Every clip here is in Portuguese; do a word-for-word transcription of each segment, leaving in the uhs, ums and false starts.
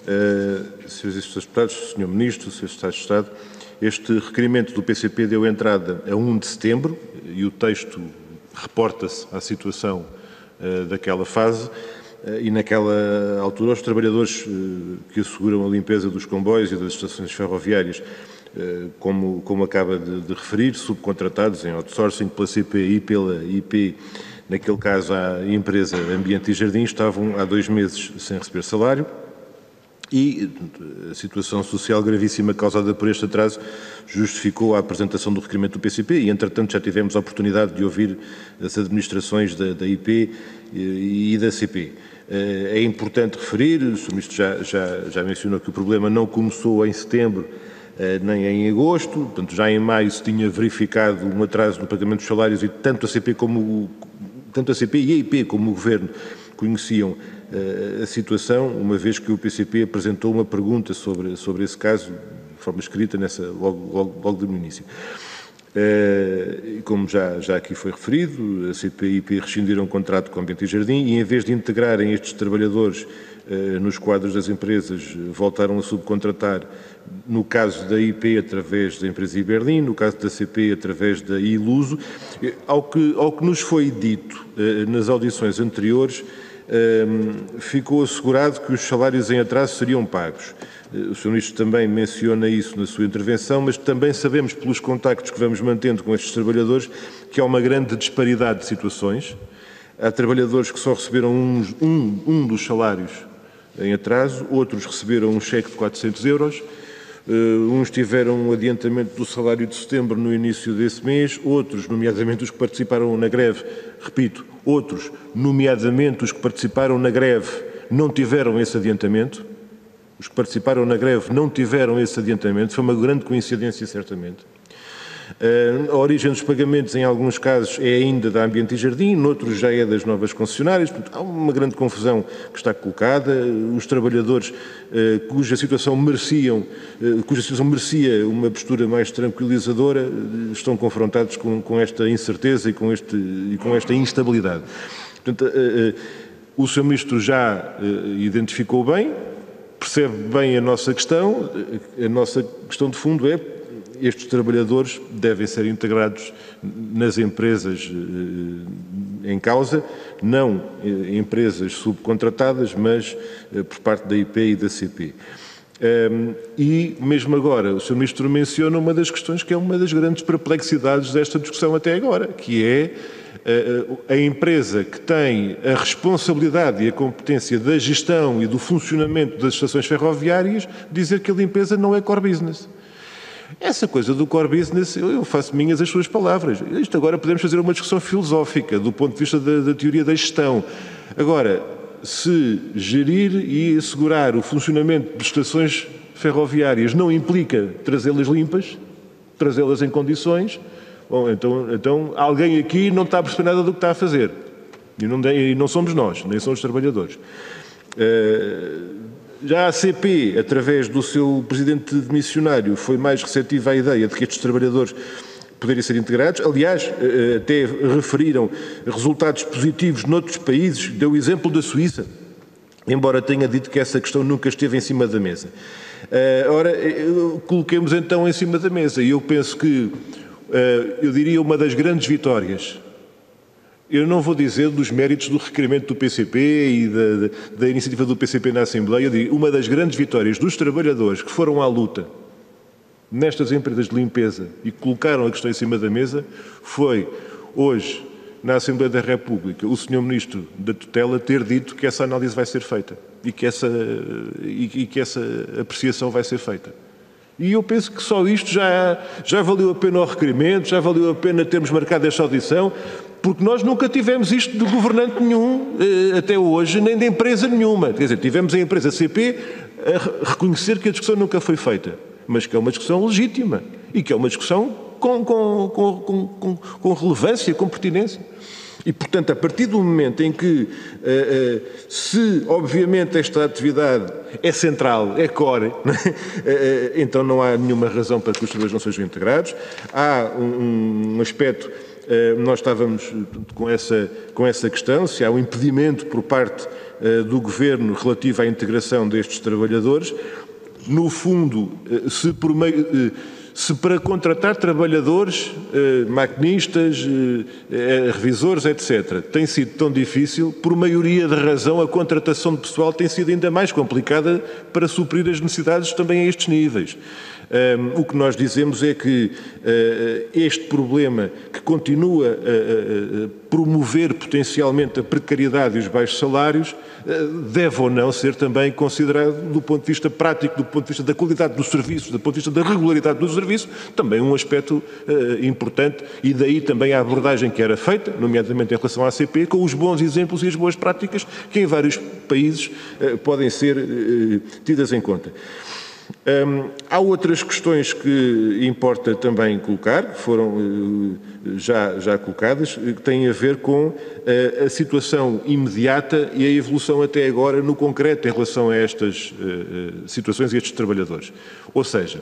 Uh, senhores e senhores deputados, senhor Ministro, senhores Secretários de Estado, este requerimento do P C P deu entrada a um de setembro e o texto reporta-se à situação uh, daquela fase uh, e naquela altura os trabalhadores uh, que asseguram a limpeza dos comboios e das estações ferroviárias, uh, como, como acaba de, de referir, subcontratados em outsourcing pela C P I e pela I P, naquele caso a empresa Ambiente e Jardim, estavam há dois meses sem receber salário. E a situação social gravíssima causada por este atraso justificou a apresentação do requerimento do P C P e, entretanto, já tivemos a oportunidade de ouvir as administrações da, da I P e, e da C P. É importante referir, o senhor Ministro já, já, já mencionou que o problema não começou em setembro nem em agosto, portanto, já em maio se tinha verificado um atraso no pagamento dos salários e tanto a C P, como, tanto a C P e a I P como o Governo conheciam uh, a situação, uma vez que o P C P apresentou uma pergunta sobre, sobre esse caso, de forma escrita, nessa, logo, logo, logo no início. Uh, como já, já aqui foi referido, a C P e a I P rescindiram o contrato com o Ambiente e Jardim e, em vez de integrarem estes trabalhadores uh, nos quadros das empresas, voltaram a subcontratar, no caso da I P, através da empresa Iberlin, no caso da C P, através da Iluso. Ao que, ao que nos foi dito uh, nas audições anteriores, Um, ficou assegurado que os salários em atraso seriam pagos. O senhor Ministro também menciona isso na sua intervenção, mas também sabemos, pelos contactos que vamos mantendo com estes trabalhadores, que há uma grande disparidade de situações. Há trabalhadores que só receberam um, um, um dos salários em atraso, outros receberam um cheque de quatrocentos euros, Uh, uns tiveram um adiantamento do salário de setembro no início desse mês, outros, nomeadamente os que participaram na greve, repito, outros, nomeadamente os que participaram na greve, não tiveram esse adiantamento. Os que participaram na greve não tiveram esse adiantamento, foi uma grande coincidência, certamente. Uh, a origem dos pagamentos, em alguns casos, é ainda da Ambiente e Jardim, noutros já é das novas concessionárias. Portanto, há uma grande confusão que está colocada. Os trabalhadores uh, cuja situação mereciam, uh, cuja situação merecia uma postura mais tranquilizadora, uh, estão confrontados com, com esta incerteza e com, este, e com esta instabilidade. Portanto, uh, uh, o senhor Ministro já uh, identificou bem, percebe bem a nossa questão. A nossa questão de fundo é: estes trabalhadores devem ser integrados nas empresas em causa, não empresas subcontratadas, mas por parte da I P e da C P. E, mesmo agora, o senhor Ministro menciona uma das questões que é uma das grandes perplexidades desta discussão até agora, que é a empresa que tem a responsabilidade e a competência da gestão e do funcionamento das estações ferroviárias dizer que a limpeza não é core business. Essa coisa do core business, eu faço minhas as suas palavras. Isto agora podemos fazer uma discussão filosófica do ponto de vista da, da teoria da gestão. Agora, se gerir e assegurar o funcionamento de estações ferroviárias não implica trazê-las limpas, trazê-las em condições, bom, então, então alguém aqui não está a perceber nada do que está a fazer. E não, e não somos nós, nem são os trabalhadores. Uh, Já a C P, através do seu presidente demissionário, foi mais receptiva à ideia de que estes trabalhadores poderem ser integrados. Aliás, até referiram resultados positivos noutros países, deu o exemplo da Suíça, embora tenha dito que essa questão nunca esteve em cima da mesa. Ora, coloquemos então em cima da mesa, e eu penso que, eu diria, uma das grandes vitórias, eu não vou dizer dos méritos do requerimento do P C P e da, da, da iniciativa do P C P na Assembleia, eu diria, uma das grandes vitórias dos trabalhadores que foram à luta nestas empresas de limpeza e que colocaram a questão em cima da mesa foi, hoje, na Assembleia da República, o senhor Ministro da Tutela ter dito que essa análise vai ser feita e que essa, e, e que essa apreciação vai ser feita. E eu penso que só isto já, já valeu a pena o requerimento, já valeu a pena termos marcado esta audição, porque nós nunca tivemos isto de governante nenhum, até hoje, nem de empresa nenhuma. Quer dizer, tivemos a empresa C P a reconhecer que a discussão nunca foi feita, mas que é uma discussão legítima e que é uma discussão com, com, com, com, com relevância, com pertinência. E, portanto, a partir do momento em que, uh, uh, se, obviamente, esta atividade é central, é core, uh, uh, então não há nenhuma razão para que os trabalhadores não sejam integrados. Há um, um aspecto, uh, nós estávamos com essa, com essa questão, se há um impedimento por parte do Governo relativa à integração destes trabalhadores. No fundo, se, por meio, se para contratar trabalhadores, maquinistas, revisores, etcétera, tem sido tão difícil, por maioria de razão, a contratação de pessoal tem sido ainda mais complicada para suprir as necessidades também a estes níveis. Um, o que nós dizemos é que uh, este problema que continua a, a, a promover potencialmente a precariedade e os baixos salários uh, deve ou não ser também considerado do ponto de vista prático, do ponto de vista da qualidade dos serviços, do ponto de vista da regularidade do serviço, também um aspecto uh, importante, e daí também a abordagem que era feita, nomeadamente em relação à A C P, com os bons exemplos e as boas práticas que em vários países uh, podem ser uh, tidas em conta. Um, há outras questões que importa também colocar, que foram uh, já, já colocadas, que têm a ver com uh, a situação imediata e a evolução até agora no concreto em relação a estas uh, situações e estes trabalhadores. Ou seja,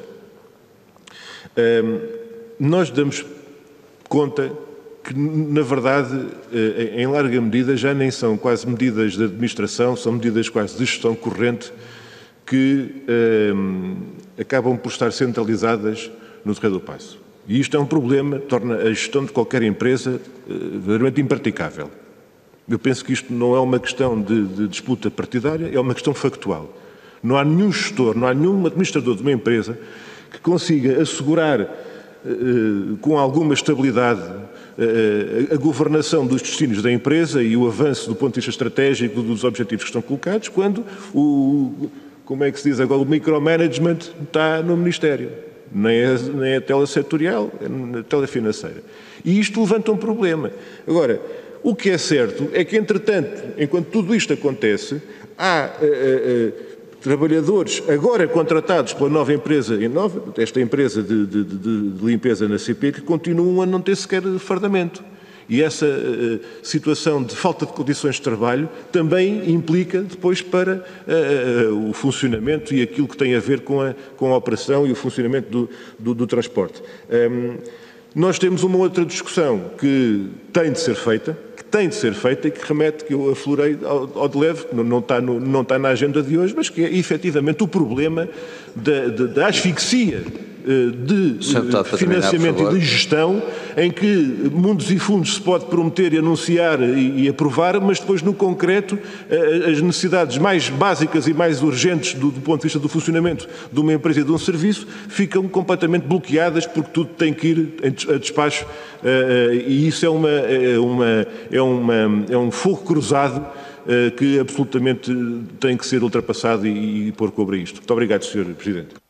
um, nós damos conta que, na verdade, uh, em larga medida, já nem são quase medidas de administração, são medidas quase de gestão corrente, que eh, acabam por estar centralizadas no Terreiro do Paço. E isto é um problema, torna a gestão de qualquer empresa eh, verdadeiramente impraticável. Eu penso que isto não é uma questão de, de disputa partidária, é uma questão factual. Não há nenhum gestor, não há nenhum administrador de uma empresa que consiga assegurar eh, com alguma estabilidade eh, a governação dos destinos da empresa e o avanço do ponto de vista estratégico dos objetivos que estão colocados, quando o como é que se diz agora, o micromanagement está no Ministério, nem é, nem é telesetorial, é na telefinanceira. E isto levanta um problema. Agora, o que é certo é que, entretanto, enquanto tudo isto acontece, há uh, uh, uh, trabalhadores agora contratados pela nova empresa, esta empresa de, de, de, de limpeza na C P, que continuam a não ter sequer fardamento. E essa uh, situação de falta de condições de trabalho também implica depois para uh, uh, o funcionamento e aquilo que tem a ver com a, com a operação e o funcionamento do, do, do transporte. Um, nós temos uma outra discussão que tem de ser feita, que tem de ser feita e que remete, que eu aflorei ao, ao de leve, que não, não, está no, não está na agenda de hoje, mas que é efetivamente o problema da, da, da asfixia de financiamento e de gestão, em que mundos e fundos se pode prometer e anunciar e, e aprovar, mas depois no concreto as necessidades mais básicas e mais urgentes do, do ponto de vista do funcionamento de uma empresa e de um serviço ficam completamente bloqueadas porque tudo tem que ir a despacho, e isso é, uma, é, uma, é, uma, é um fogo cruzado que absolutamente tem que ser ultrapassado e, e pôr cobra a isto. Muito obrigado, senhor Presidente.